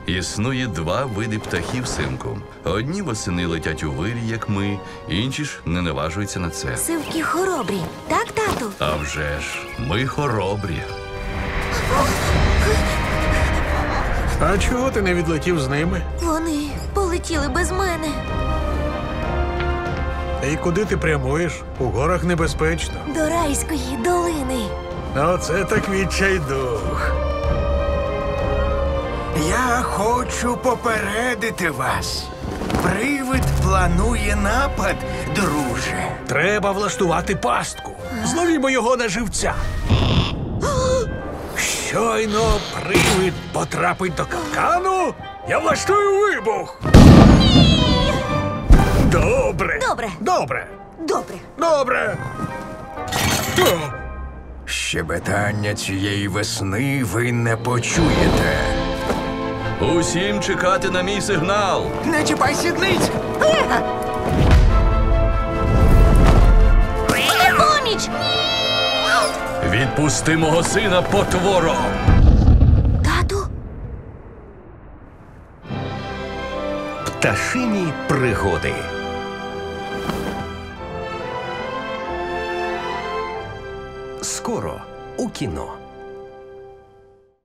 Існує два види птахів, синку. Одні восени летять у вирі, як ми, інші ж не наважуються на це. Сивки хоробрі, так, тату? А вже ж, ми хоробрі. А чого ти не відлетів з ними? Вони полетіли без мене. І куди ти прямуєш? У горах небезпечно. До райської долини. Оце так відчайдух. Я хочу попередити вас. Привид планує напад, друже. Треба влаштувати пастку. Зловімо його на живця. Щойно привид потрапить до капкану, я влаштую вибух. Добре. Добре. Добре. Добре. Добре. О, Щебетання цієї весни ви не почуєте. Усім чекати на мій сигнал. Не чіпай сідниць! На поміч! Відпусти мого сина, потворо! Тату? Пташині пригоди. Скоро у кіно.